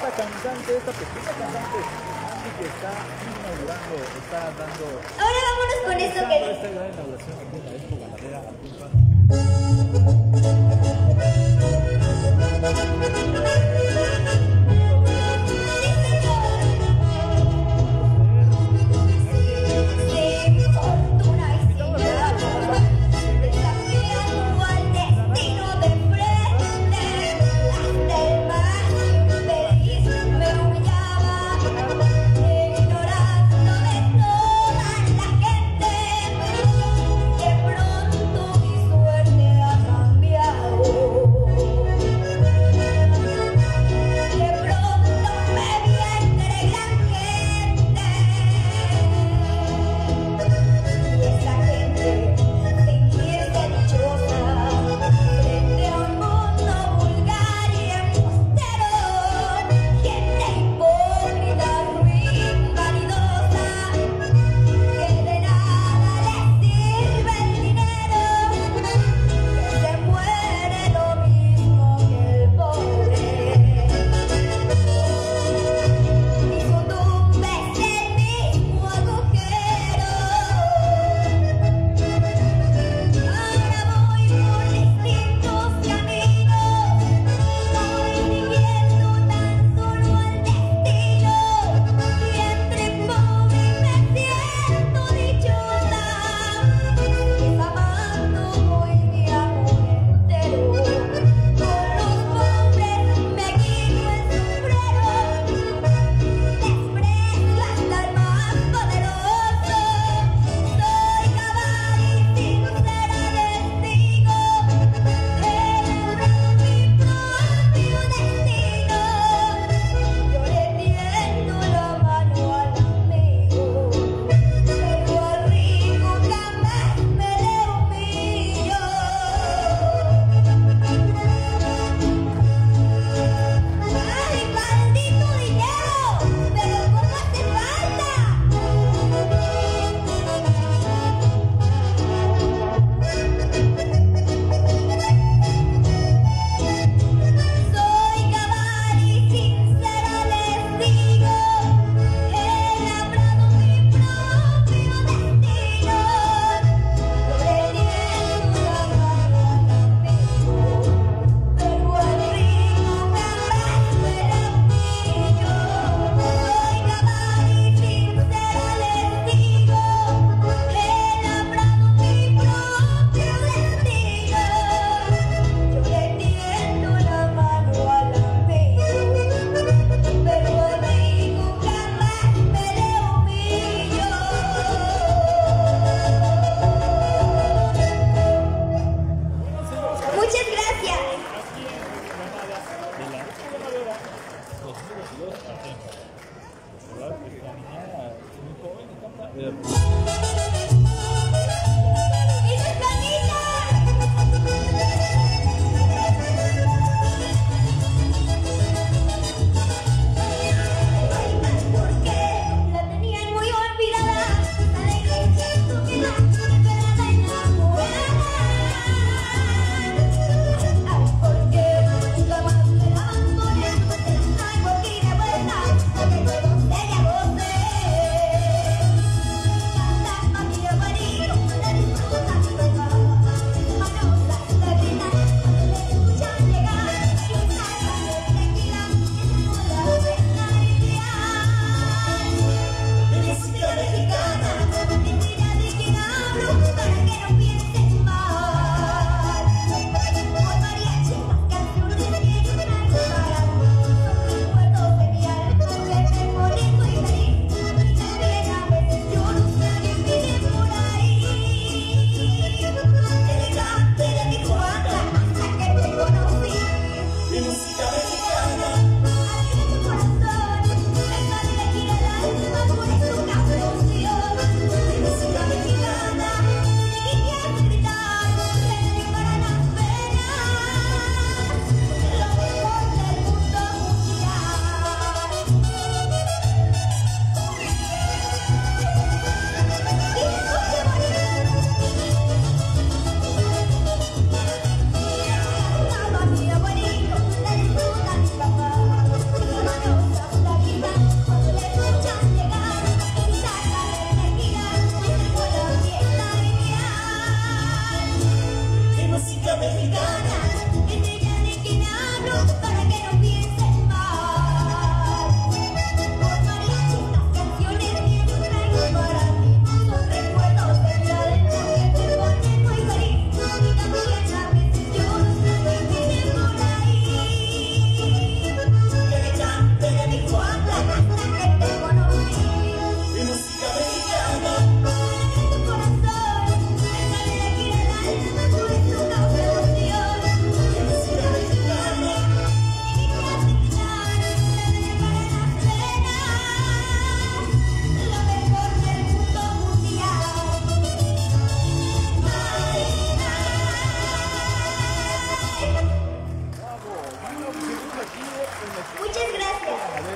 esta cantante, esta pequeña cantante, Andy, que está inaugurando, está dando... Ahora vámonos con esto que... esta gran inauguración aquí en la Expo Ganadera Artúnpa.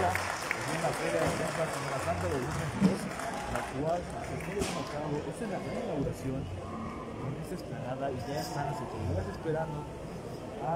feria, es una feria de Tempa Semana Santa 2022, la cual se quiere llevar a cabo. Esta es la gran inauguración en esta explanada y ya están las autoridades esperando a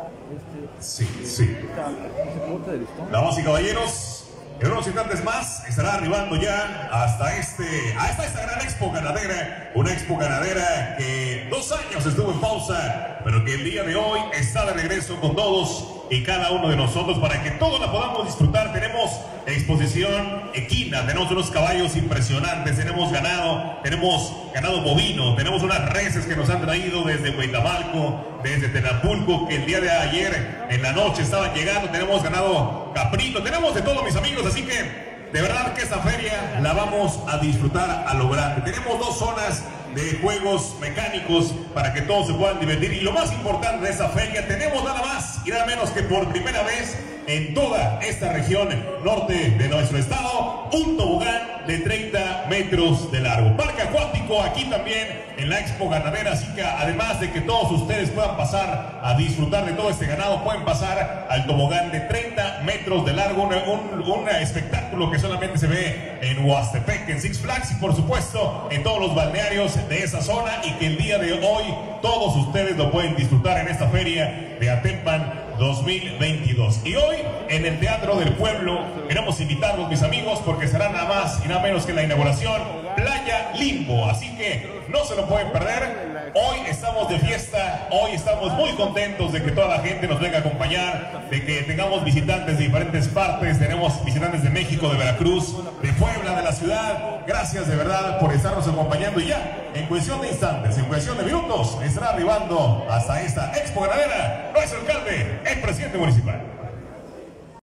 corte de listón. Damas y caballeros, en unos instantes más estará arribando ya hasta esta gran expo ganadera, una expo ganadera que 2 años estuvo en pausa, pero que el día de hoy está de regreso con todos y cada uno de nosotros para que todos la podamos disfrutar. Tenemos exposición equina, tenemos unos caballos impresionantes, tenemos ganado bovino, tenemos unas reses que nos han traído desde Huitamalco, desde Tenapulco, que el día de ayer en la noche estaban llegando, tenemos ganado caprino, tenemos de todo, mis amigos, así que de verdad que esta feria la vamos a disfrutar a lo grande. Tenemos 2 zonas de juegos mecánicos para que todos se puedan divertir, y lo más importante de esta feria, tenemos nada más y nada menos que por primera vez en toda esta región norte de nuestro estado, un tobogán de 30 metros de largo. Parque acuático aquí también en la Expo Ganadera, así que además de que todos ustedes puedan pasar a disfrutar de todo este ganado, pueden pasar al tobogán de 30 metros de largo, un espectáculo que solamente se ve en Huastepec, en Six Flags y por supuesto en todos los balnearios de esa zona, y que el día de hoy todos ustedes lo pueden disfrutar en esta feria de Atempan 2022. Y hoy en el Teatro del Pueblo queremos invitarlos, mis amigos, porque será nada más y nada menos que la inauguración Playa Limbo, así que no se lo pueden perder. Hoy estamos de fiesta, hoy estamos muy contentos de que toda la gente nos venga a acompañar, de que tengamos visitantes de diferentes partes, tenemos visitantes de México, de Veracruz, de Puebla, de la ciudad. Gracias de verdad por estarnos acompañando, y ya en cuestión de instantes, en cuestión de minutos, estará arribando hasta esta Expo Ganadera nuestro alcalde, el presidente municipal.